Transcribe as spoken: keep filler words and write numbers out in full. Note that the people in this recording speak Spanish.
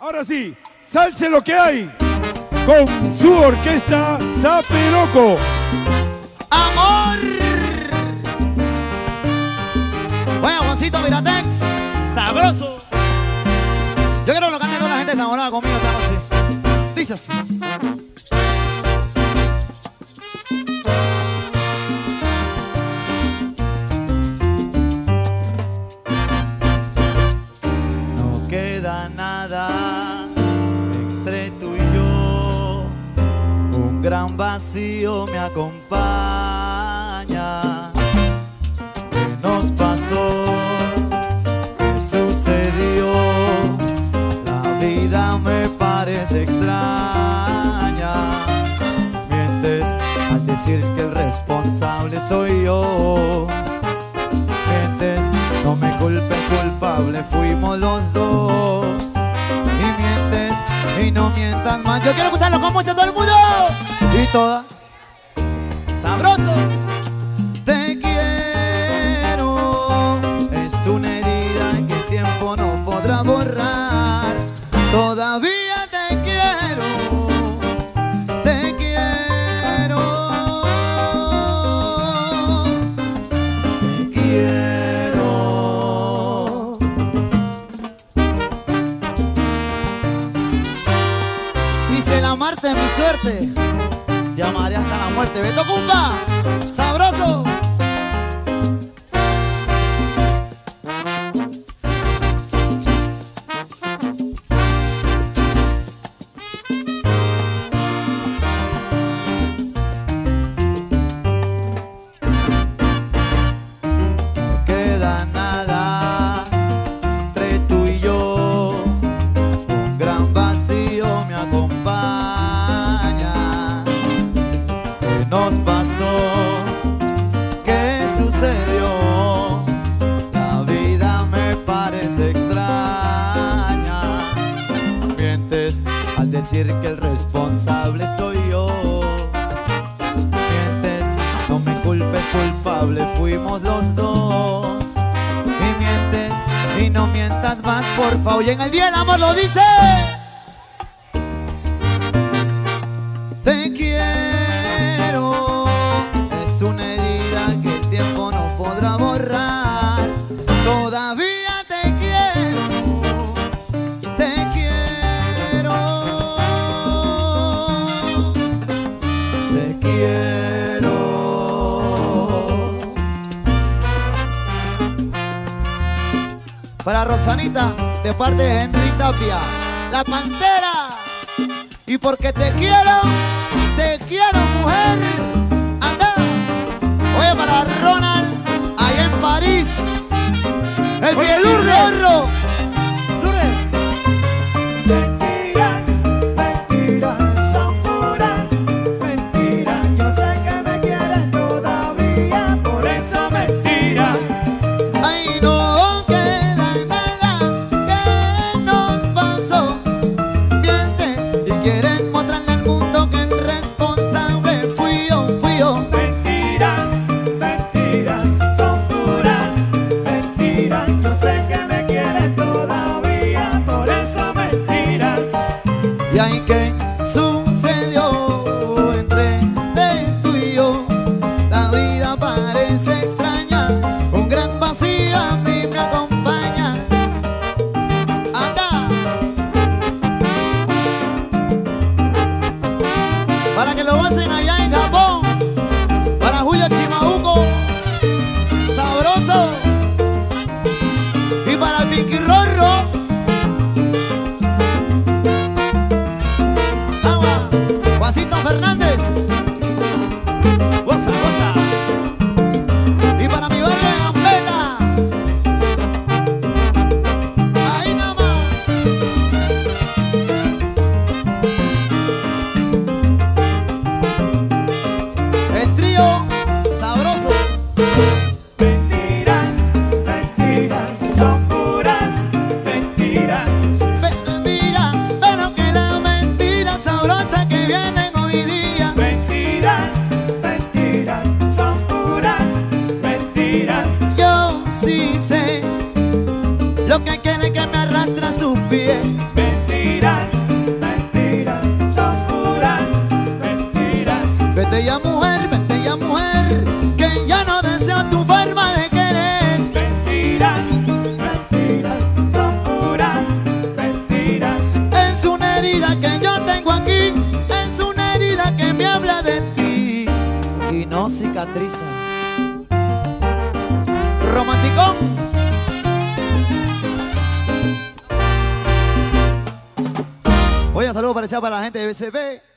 Ahora sí, salse lo que hay con su orquesta Zaperoco. ¡Amor! Bueno, Juancito Miratex, sabroso. Yo quiero que lo cante toda la gente enamorada conmigo esta noche. Dice así. No queda nada entre tú y yo, un gran vacío me acompaña. ¿Qué nos pasó? ¿Qué sucedió? La vida me parece extraña. Mientes al decir que el responsable soy yo. Mientes, no me culpes, culpable fuimos los dos. Y mientes, y no mientas más. Yo quiero escucharlo como dice todo el mundo. Y toda, sabroso. Te quiero, es una herida que el tiempo no podrá borrar. Todavía te quiero, te quiero, te quiero. Dice el amarte es mi suerte, te amaré hasta la muerte. Beto Cumba, sabroso. Nos pasó, ¿qué sucedió? La vida me parece extraña. Mientes al decir que el responsable soy yo. Mientes, no me culpes, culpable fuimos los dos. Y mientes, y no mientas más, por favor. Y en el día del amor lo dice. Te quiero, es una herida que el tiempo no podrá borrar. Todavía te quiero, te quiero, te quiero. Para Roxanita, de parte de Henry Tapia, la Pantera. Y porque te quiero, te quiero, mujer. Anda. Oye, para Ronald, allá en París, el Pielurro. Lourdes. Mentiras, mentiras, son puras mentiras. Yo sé que me quieres todavía, por eso mentiras. Ay, no queda nada que nos pasó. Mientes y quieren mostrarle al mundo que el responsable fui yo, fui yo. Mentiras, mentiras, son puras mentiras. Yo sé que me quieres todavía, por eso mentiras. Y ahí que sucedió entre tú y yo, la vida parece extraña, un gran vacío a mí me acompaña. Anda. Para que lo hacen allá en Japón, para Julio Chimabuco, sabroso. Y para Pinky Rorro. no cicatriza. Romanticón. Oye, saludos para para la gente de B C P.